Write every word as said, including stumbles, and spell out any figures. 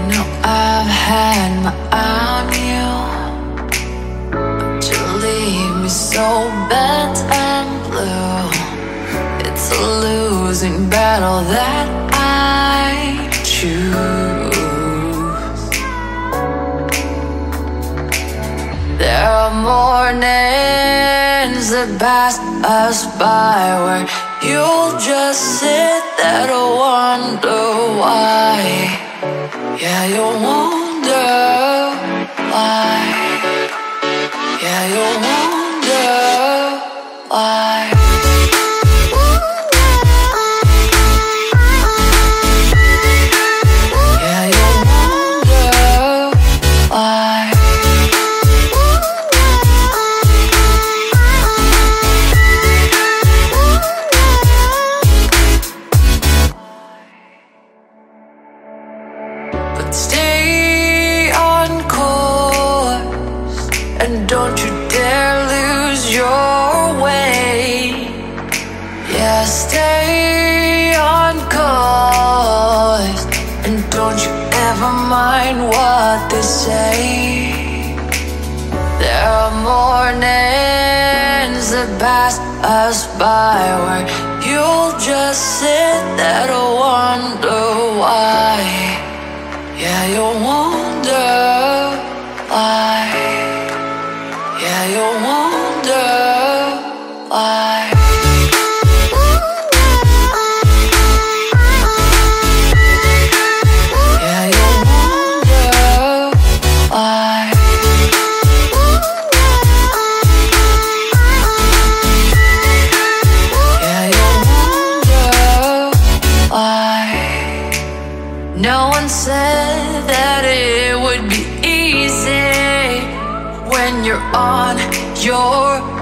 know I've had my eye on you, but you leave me so bent and blue. It's a losing battle that I choose. There are mornings that pass us by where you'll just sit there to wonder why. Yeah, you'll wonder why. Yeah, you'll wonder why. Yeah, you'll wonder why. Stay on course and don't you dare lose your way. Yeah, stay on course and don't you ever mind what they say. There are mornings that pass us by where you'll just sit there to wonder why. Yeah, you'll wonder why. Yeah, you'll wonder why. Yeah, you'll wonder why. Yeah, you'll wonder why. No one said that it would be easy when you're on your